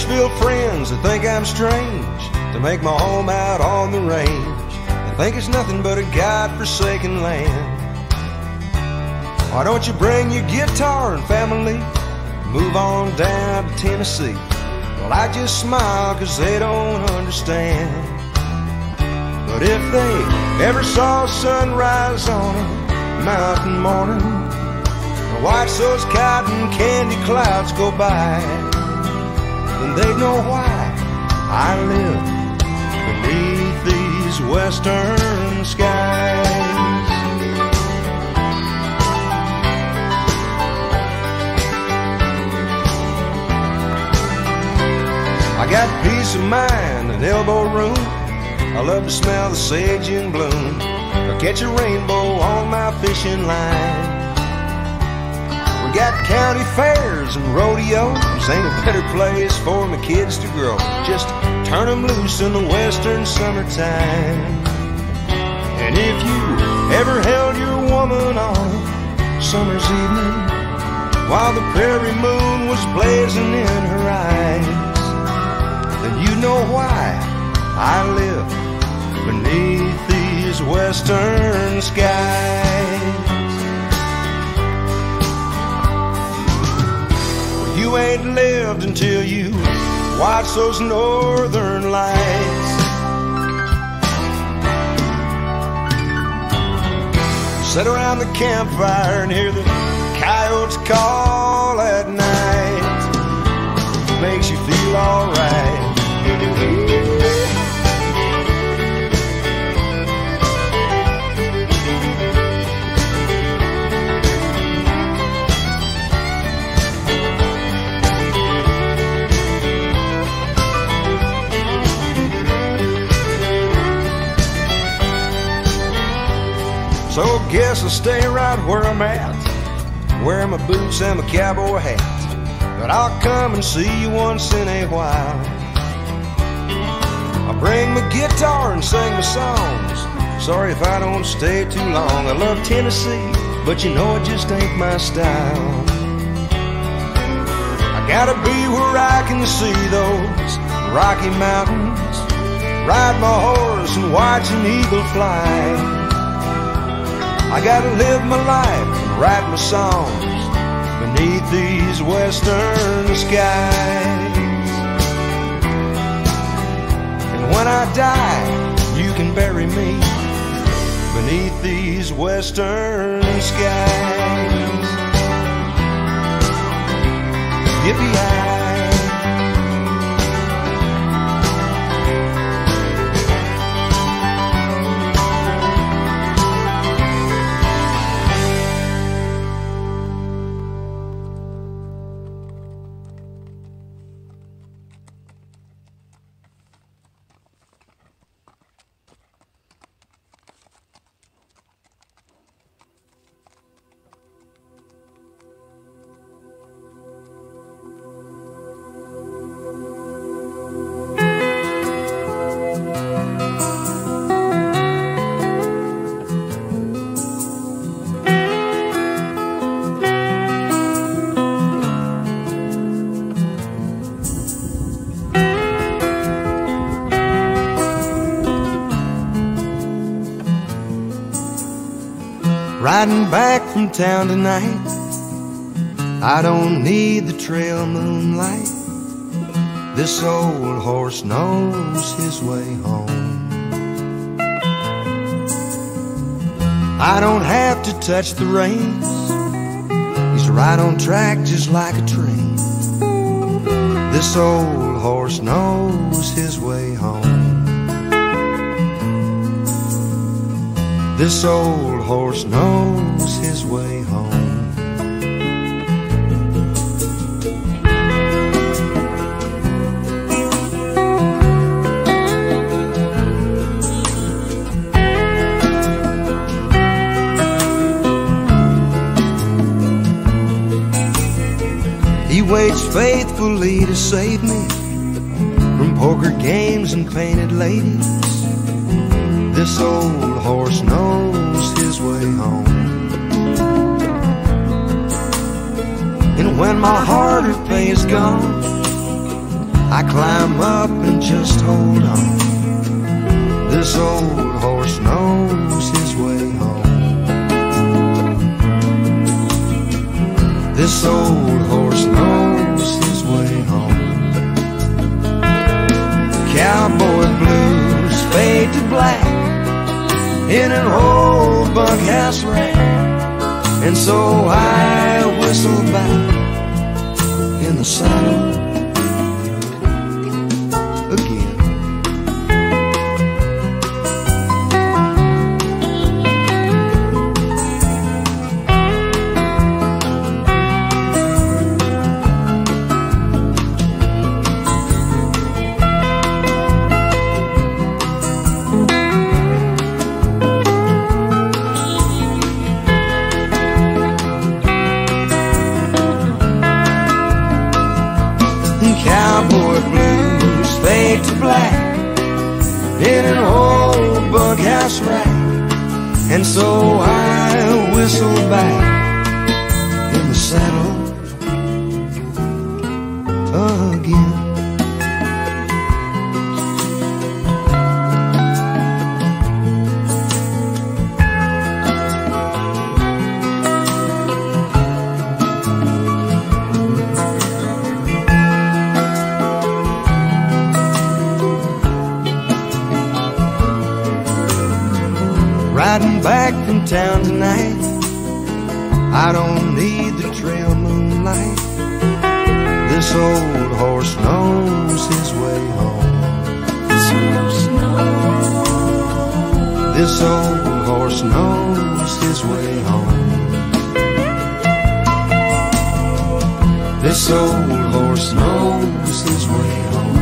Nashville friends that think I'm strange to make my home out on the range. They think it's nothing but a God-forsaken land. Why don't you bring your guitar and family, move on down to Tennessee? Well, I just smile 'cause they don't understand. But if they ever saw sunrise on a mountain morning, or watch those cotton candy clouds go by, then they'd know why I live beneath these western skies. I got peace of mind and elbow room. I love to smell the sage in bloom, or catch a rainbow on my fishing line. We got county fairs and rodeos. Ain't a better place for my kids to grow. Just turn them loose in the western summertime. And if you ever held your woman on a summer's evening while the prairie moon was blazing in her eyes, then you know why I live beneath these western skies. Well, you ain't lived until you watch those northern lights. Sit around the campfire and hear the coyotes call at night. It makes you feel alright. So guess I'll stay right where I'm at, wear my boots and my cowboy hat. But I'll come and see you once in a while. I'll bring my guitar and sing my songs. Sorry if I don't stay too long. I love Tennessee, but you know it just ain't my style. I gotta be where I can see those Rocky Mountains, ride my horse and watch an eagle fly. I gotta live my life and write my songs beneath these western skies. And when I die, you can bury me beneath these western skies. Yippee-yi. Riding back from town tonight, I don't need the trail moonlight. This old horse knows his way home. I don't have to touch the reins. He's right on track just like a train. This old horse knows his way home. This old horse knows his way home. He waits faithfully to save me from poker games and painted ladies. This old horse knows his way home. And when my heart of pain is gone, I climb up and just hold on. This old horse knows his way home. This old horse knows his way home. Cowboy blues fade to black in an old bunkhouse rack, and so I whistle back in the saddle again. Cowboy blues fade to black in an old bunkhouse rack, and so I whistle back in the saddle again. Riding back from town tonight, I don't need the trail moonlight. This old horse knows his way home. This old horse knows his way home. This old horse knows his way home.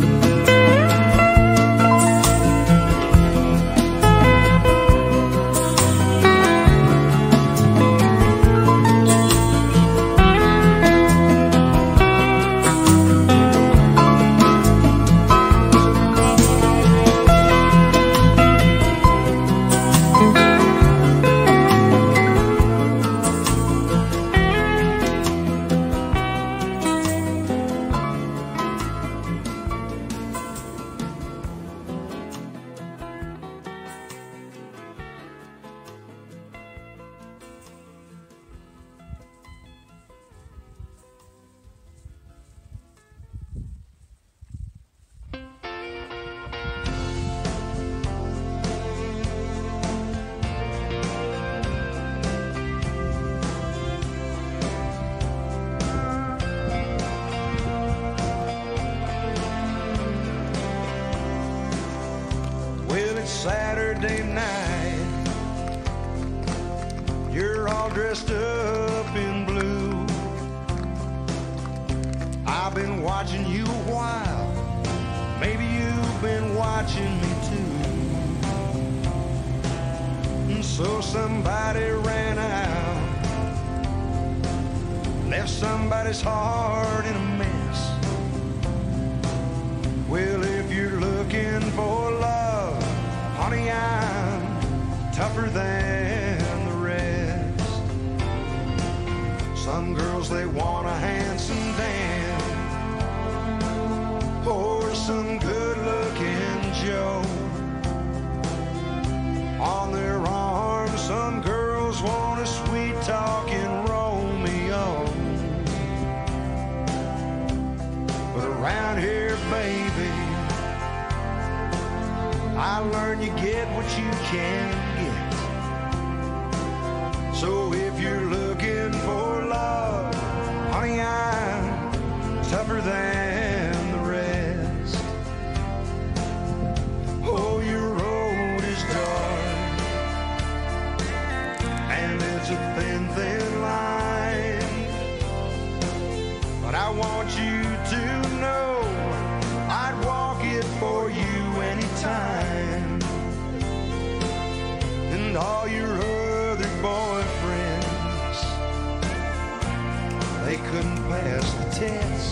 Saturday night, you're all dressed up in blue. I've been watching you a while, maybe you've been watching me too. And so somebody ran out, left somebody's heart in a mess. Well, if you're looking for love, honey, I'm tougher than the rest. Some girls, they want a handsome Dan, or some good-looking Joe. On their arms, some girls want a sweet-talking Romeo. But around here, baby, I learned you get what you can get. So if you're looking for love, honey, I'm tougher than the rest. Oh, your road is dark, and it's a thin, thin line. But I want you to know I'd walk it for you anytime. And all your other boyfriends, they couldn't pass the test.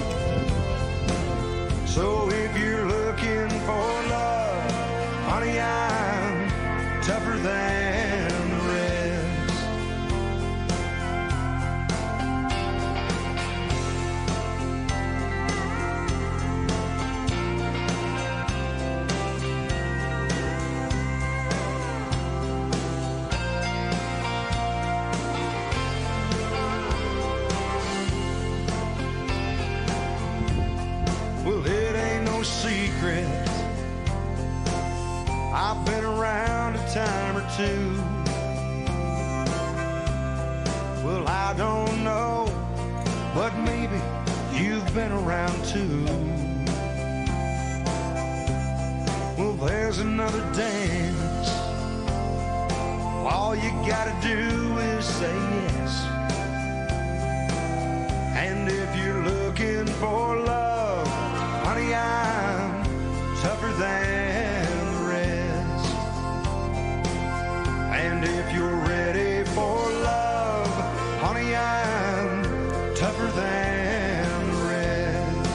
So if you're looking for love, honey, I'm tougher than the rest. I've been around a time or two. Well, I don't know, but maybe you've been around too. Well, there's another dance. All you gotta do is say yes. And if you're looking for love, honey, I'm tougher than the rest. And if you're ready for love, honey, I'm tougher than the rest.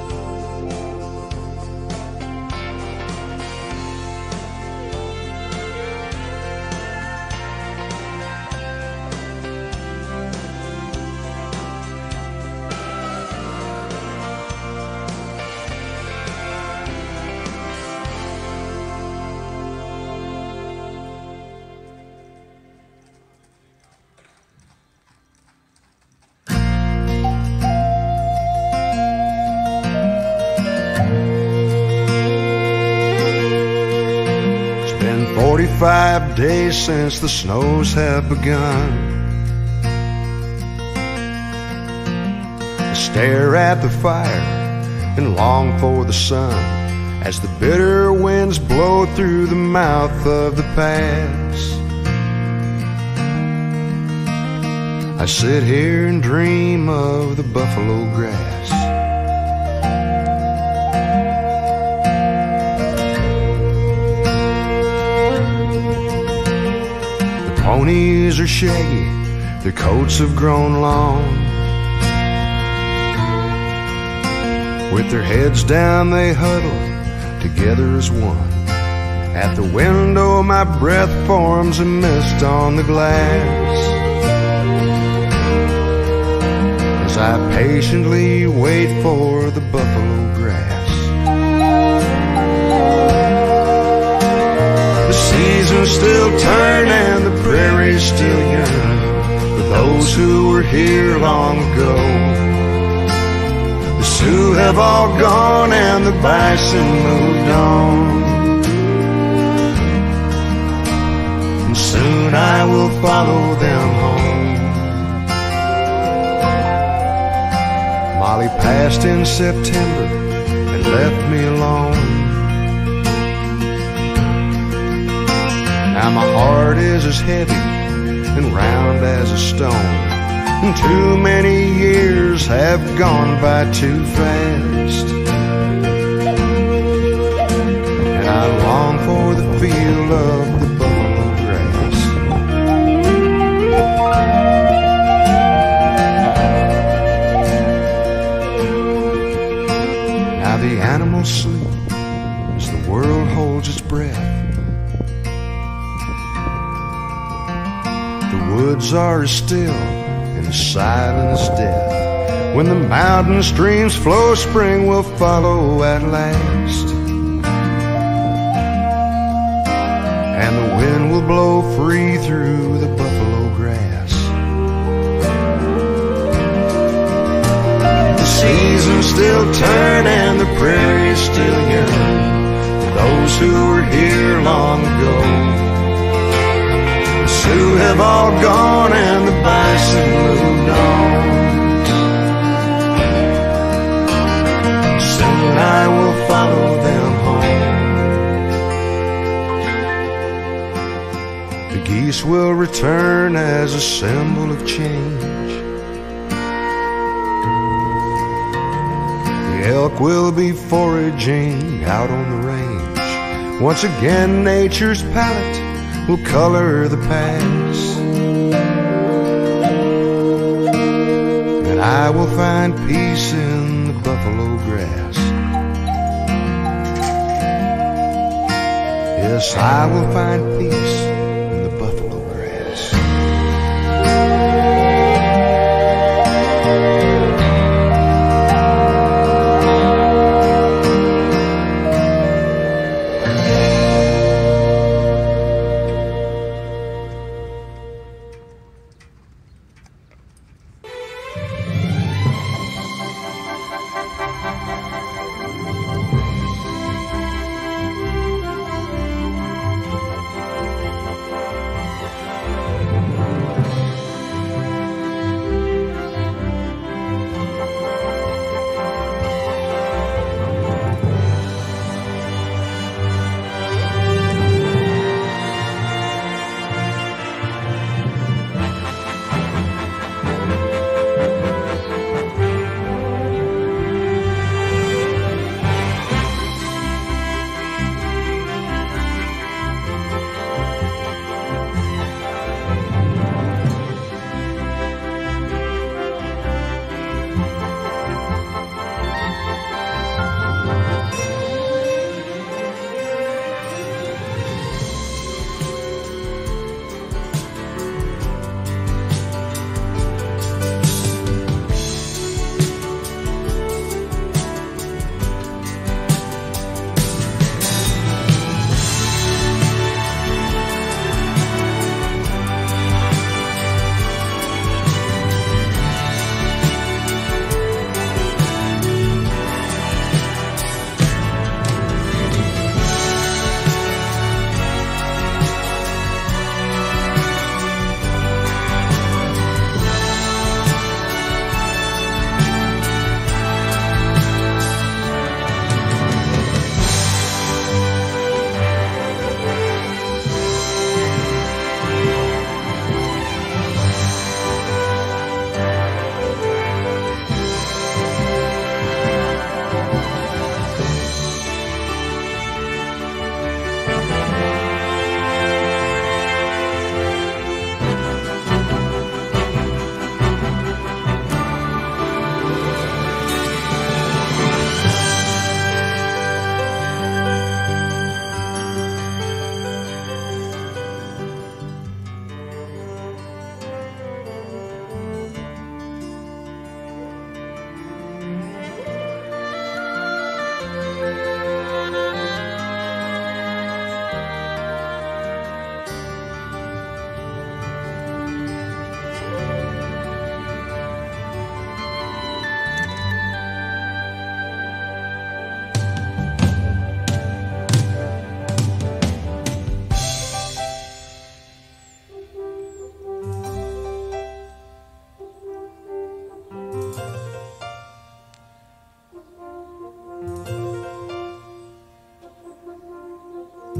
It's been 45 days since the snows have begun. I stare at the fire and long for the sun as the bitter winds blow through the mouth of the pass. I sit here and dream of the buffalo grass. The ponies are shaggy, their coats have grown long. With their heads down they huddle together as one. At the window my breath forms a mist on the glass as I patiently wait for the buffalo grass. The seasons still turn and the prairie's still young for those who were here long ago. The Sioux have all gone and the bison moved on, and soon I will follow them home. Molly passed in September and left me alone. Now my heart is as heavy and round as a stone, and too many years have gone by too fast. And I long for the feel of the buffalo grass. Now the animals sleep as the world holds its breath. The woods are as still and as silent as death. When the mountain streams flow, spring will follow at last, and the wind will blow free through the buffalo grass. The seasons still turn and the prairie's still young for those who were here long ago. The Sioux have all gone and the bison moved on. Soon I will follow them home. The geese will return as a symbol of change. The elk will be foraging out on the range. Once again nature's palette will color the past, and I will find peace in the buffalo grass. Yes, I will find peace in the buffalo grass.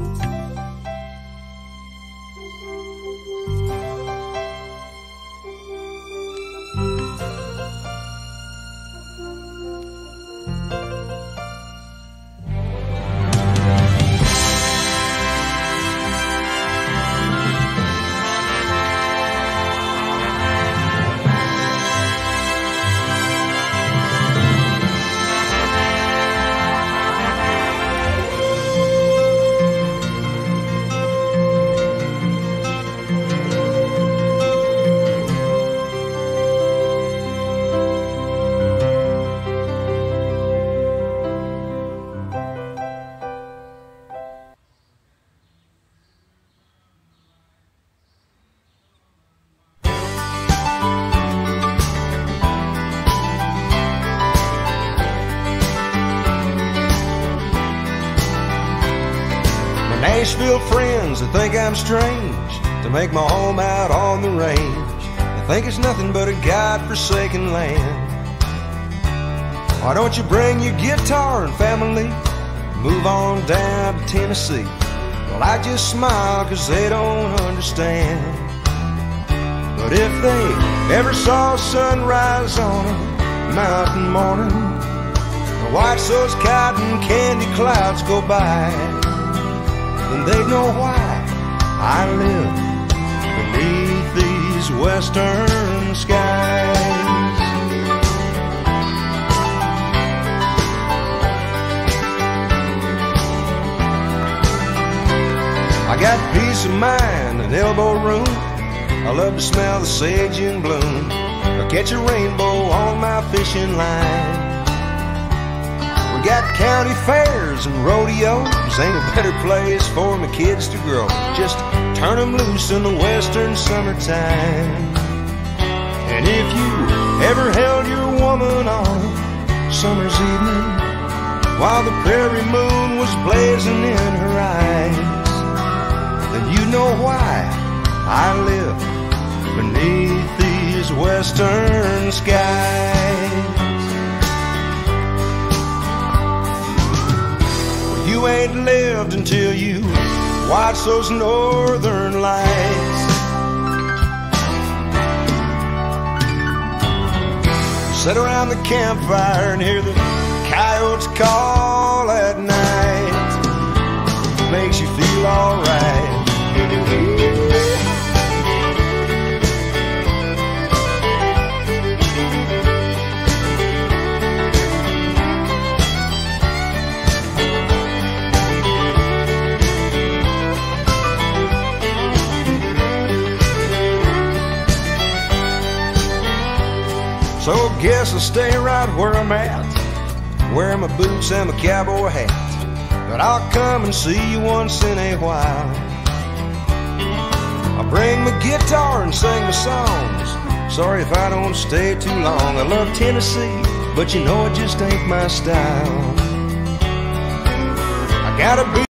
Nashville friends that think I'm strange to make my home out on the range. They think it's nothing but a God-forsaken land. Why don't you bring your guitar and family, move on down to Tennessee? Well, I just smile 'cause they don't understand. But if they ever saw sunrise on a mountain morning, or watch those cotton candy clouds go by, then they know why I live beneath these western skies. I got peace of mind and elbow room. I love to smell the sage in bloom, or catch a rainbow on my fishing line. We got county fairs and rodeos. Ain't a better place for my kids to grow. Just turn them loose in the western summertime. And if you ever held your woman on a summer's evening while the prairie moon was blazing in her eyes, then you know why I live beneath these western skies. You ain't lived until you watch those northern lights. Sit around the campfire and hear the coyotes call at night. Makes you feel alright. So guess I'll stay right where I'm at, wearing my boots and my cowboy hat. But I'll come and see you once in a while. I'll bring my guitar and sing my songs. Sorry if I don't stay too long. I love Tennessee, but you know it just ain't my style. I gotta be